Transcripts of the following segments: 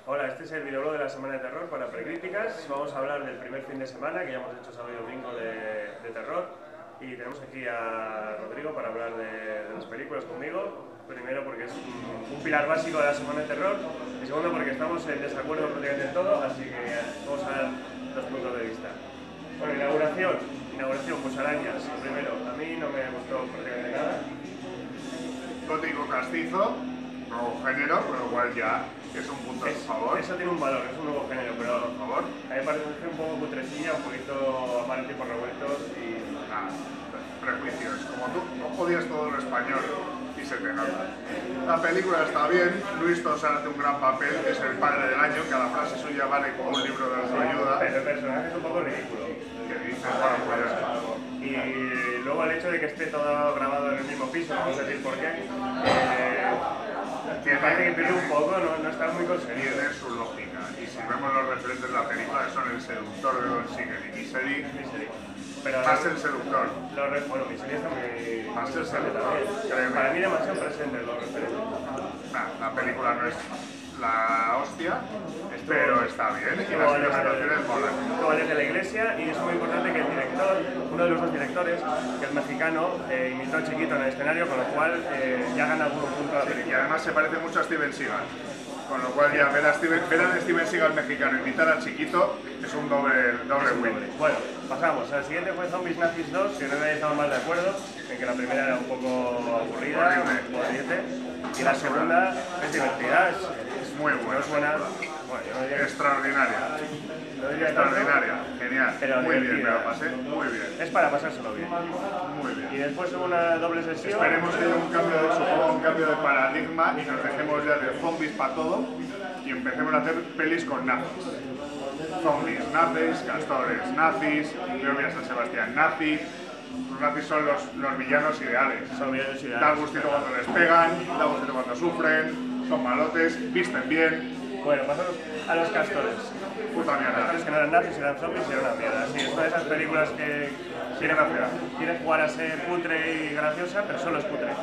Hola, este es el videoblog de la Semana de Terror para Precríticas. Vamos a hablar del primer fin de semana que ya hemos hecho sábado y domingo de terror. Y tenemos aquí a Rodrigo para hablar de las películas conmigo. Primero porque es un pilar básico de la Semana de Terror. Y segundo porque estamos en desacuerdo prácticamente en todo, así que vamos a dar dos puntos de vista. Bueno, inauguración, pues arañas. Primero, a mí no me gustó prácticamente nada. Gótico castizo, nuevo género, con lo cual ya es un punto a su favor. Eso tiene un valor, es un nuevo género, pero Por favor. a mí me parece un poco putrecilla, un poquito mal tiempos revueltos y... Nada, prejuicios. Como tú odias todo lo español y se te nota. La película está bien, Luis Tosar hace un gran papel, es el padre del año, cada frase suya vale como un libro de autoayuda. Pero el personaje es un poco ridículo. Que dices, bueno, pues ya está. Y luego el hecho de que esté todo grabado en el mismo piso, vamos a decir por qué, me parece que pierde un poco, no está muy conseguido. Tiene su lógica. Y si vemos los referentes de la película, que son el seductor de Don Siegel y Misery, Pero más el seductor. bueno, mi serie está muy... Más el presente seductor, también. créeme. Para mí demasiado presente los referentes. La película no es la hostia, pero está bien y las interpretaciones molan. Todo desde la iglesia, y es muy importante que el director, uno de los dos directores, que es mexicano, imitó a Chiquito en el escenario, con lo cual ya gana algún punto a la Y película. además se parece mucho a Steven Seagal. Con lo cual ya ver a Steven Seagal mexicano imitar a Chiquito es un doble win. Bueno, pasamos. El siguiente fue Zombies Nazis 2, que creo que estamos más de acuerdo, en que la primera era un poco aburrida, un poco diente, y la segunda es divertida, Es muy buena. no es buena, bueno, yo no diría que Extraordinaria. no diría tanto, Extraordinaria. Genial. pero Muy bien, me divertida. la pasé muy bien. Es para pasárselo bien. Muy Y bien. después hubo una doble sesión. Esperemos que haya un cambio de paradigma y nos dejemos ya de zombies para todo y empecemos a hacer pelis con nazis. Zombies nazis, castores nazis, Bienvenido a San Sebastián nazi. Los nazis son los villanos ideales. Son villanos ideales. Da gustito cuando les pegan, da gustito cuando sufren, son malotes, visten bien. Bueno, pasamos a los castores. Puta mierda. Castores que no eran nazis, eran zombies y eran una mierda. Sí, es una de esas películas que quiere jugar a ser cutre y graciosa, pero solo es cutre.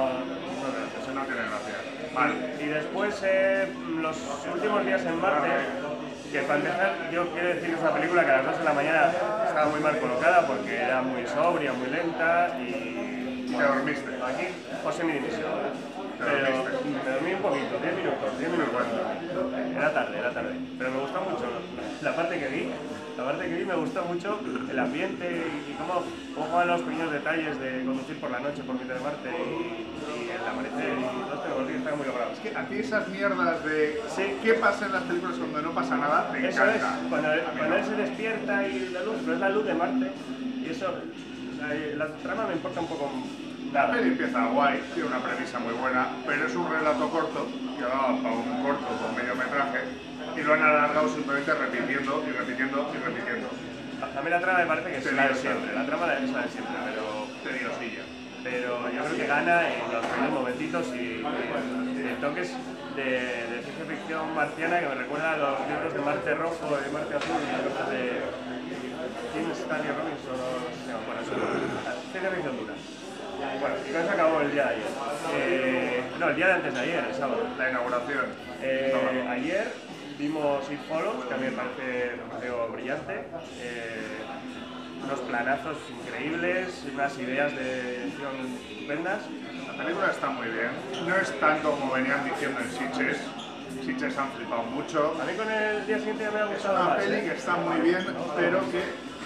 Eso no tiene gracia. Vale. Y después, los últimos días en Marte, que para empezar, yo quiero decir que es una película que a las 2 de la mañana estaba muy mal colocada porque era muy sobria, muy lenta y... Te dormiste. Aquí, José mi dimisión. Pero dormiste. me dormí un poquito, 10 minutos. Era tarde. Pero me gustó mucho la parte que vi. La parte que vi me gustó mucho el ambiente y cómo juegan los pequeños detalles de conducir por la noche por mitad de Marte y el amanecer y todo esto, me parece que está muy logrado. Es que a ti esas mierdas de Sí. qué pasa en las películas cuando no pasa nada, te Eso es, encanta. cuando A mí cuando no. él se despierta y la luz, pero es la luz de Marte y eso, la trama me importa un poco La nada. peli empieza guay, tiene una premisa muy buena, pero es un relato corto, que daba para un corto con mediometraje, y lo han alargado simplemente repitiendo y repitiendo y repitiendo. A mí la trama me parece que es la de Tediosa. siempre, la trama es la de siempre, Tediosilla. pero yo creo que gana en los primeros momentitos y toques de ciencia ficción marciana que me recuerda a los libros de Marte Rojo, de Marte Azul y cosas de Tim Stanley Robinson, bueno, eso, ciencia ficción dura. Bueno, y con eso acabó el día de ayer. No, el día de antes de ayer, el sábado. La inauguración. Ayer vimos It Follows, que a mí me pareció brillante. Unos planazos increíbles, unas ideas de edición estupendas. La película está muy bien, no es tanto como venían diciendo en Sitges. Sitges han flipado mucho. A mí con el día siguiente ya me ha Es gustado una más. peli que está muy bien, pero que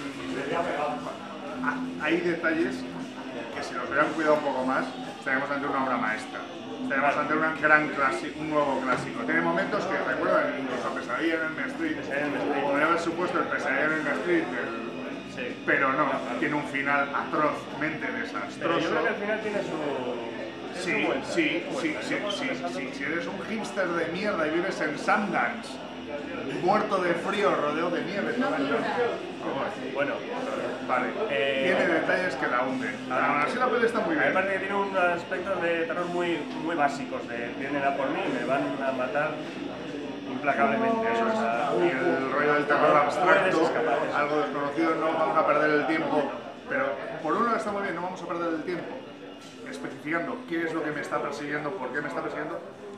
hay detalles que si los hubieran cuidado un poco más, estaríamos ante una obra maestra. Estaríamos ante un nuevo clásico. Tiene momentos que recuerdan incluso a Pesadilla en Elm Street. Podría haber supuesto el Pesadilla en Elm Street, Sí. pero no, tiene un final atrozmente Pero desastroso. yo creo que al final tiene su... Sí, vuelta. si eres un hipster de mierda y vives en Sundance, muerto de frío, rodeado de nieve todo el año. Bueno, Vale, tiene detalles que la hunden. Aún así la peli está muy a mí me bien. parece que tiene unos aspectos de terror muy básicos, de vienen a por mí y me van a matar implacablemente. Eso es. O sea, Y el rollo del terror puedes abstracto, escapar. algo desconocido, no vamos a perder el tiempo. Pero por un lado está muy bien, no vamos a perder el tiempo especificando qué es lo que me está persiguiendo, por qué me está persiguiendo.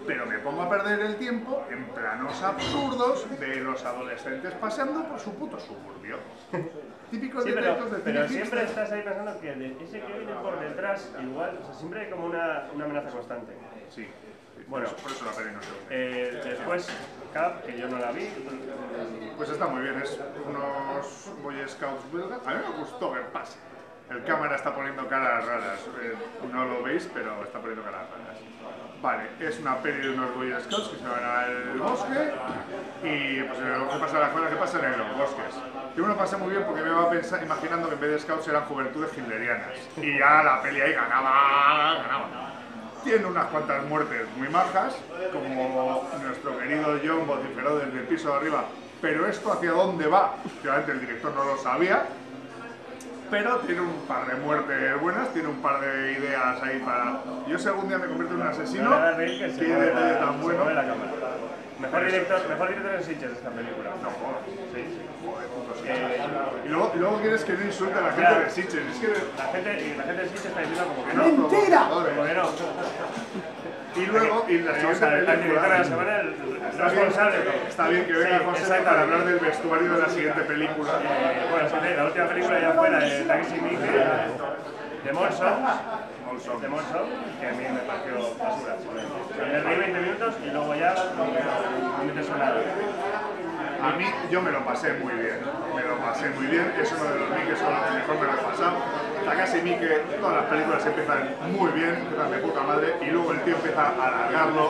pero me pongo a perder el tiempo en planos absurdos de los adolescentes paseando por su puto suburbio. Típicos Sí, directos de pero cine siempre hipster. estás ahí pensando que ese que viene por detrás, igual, o sea, siempre hay como una amenaza constante. Sí, Bueno, por eso la peli no se ve. después, Cap, que yo no la vi. Pues está muy bien, es unos Boy Scouts belgas. A mí me gustó ver pase. El cámara está poniendo caras raras, no lo veis, pero está poniendo caras raras. Vale, es una peli de unos Boy Scouts que se van al bosque y pues ¿qué pasa en la escuela? ¿Qué pasa en los bosques? Yo me lo pasé muy bien porque me iba imaginando que en vez de Scouts eran juventudes hitlerianas y ya la peli ahí ganaba. Tiene unas cuantas muertes muy majas, como nuestro querido John vociferó desde el piso de arriba, pero esto hacia dónde va, obviamente el director no lo sabía, pero tiene un par de muertes buenas, tiene un par de ideas ahí para... Yo si algún día me convierto en un asesino, qué detalle tan bueno. Mejor director en Sitges de esta película. No jodas. Sí. Joder, puto Sitges. Y luego quieres que no insulte a la gente de Sitges. Es que... La gente de Sitges está diciendo como que no. ¡Mentira! Como que no. Y luego, y la siguiente película... La semana, el responsable de todo. Está bien que venga José para hablar del vestuario de la siguiente película. Bueno, la última película ya fue la de Taxi Mickey, de Molson, que a mí me pareció basura. Me reí 20 minutos y luego ya no me suena nada. A mí, yo me lo pasé muy bien, es uno de los Mickey's con los que mejor me lo he pasado. Takashi Miike, todas las películas empiezan muy bien, empiezan de puta madre, y luego el tío empieza a alargarlo,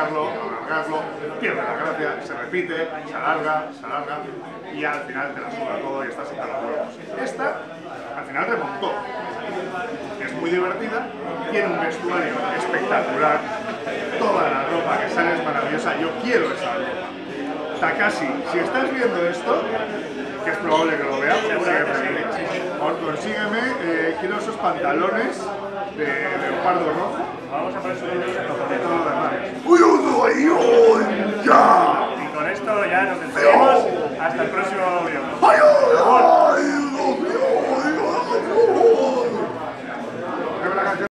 pierde la gracia, se repite, se alarga, y al final te la suda todo y estás hasta los huevos. Esta, al final remontó. Es muy divertida, tiene un vestuario espectacular, toda la ropa que sale es maravillosa, yo quiero esa ropa. Takashi, si estás viendo esto, que es probable que lo veas, consígueme, quiero esos pantalones de leopardo rojo. Vamos a poner su vídeo de Todo lo demás. Y con esto ya nos despedimos. Hasta el próximo video.